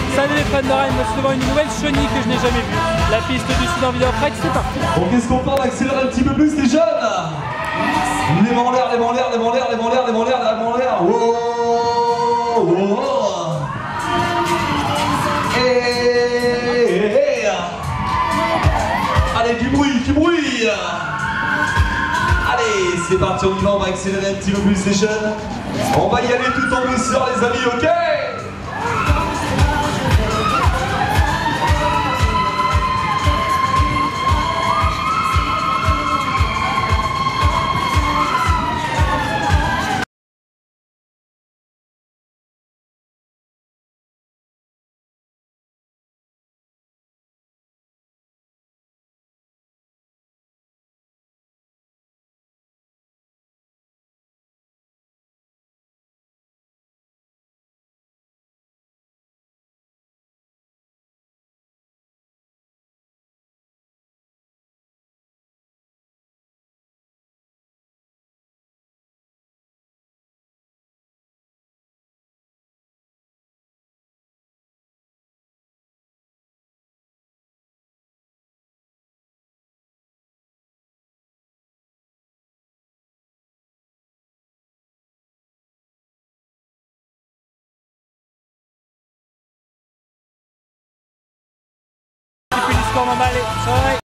Salut les fans de Rennes, me devant une nouvelle chenille que je n'ai jamais vue. La piste du sud en vidéo prête, c'est parti. Bon, qu'est-ce qu'on fait? On accélère un petit peu plus les jeunes. Les mains en l'air, les mains en l'air, les mains en l'air, les mains en l'air, les mains en l'air, les mains en l'air. Wow, wow. Hey. Allez, du bruit, du bruit. Allez, c'est parti, on y va, on va accélérer un petit peu plus les jeunes. On va y aller tout en douceur les amis, ok? C'est plus l'histoire normale, allez, soirée.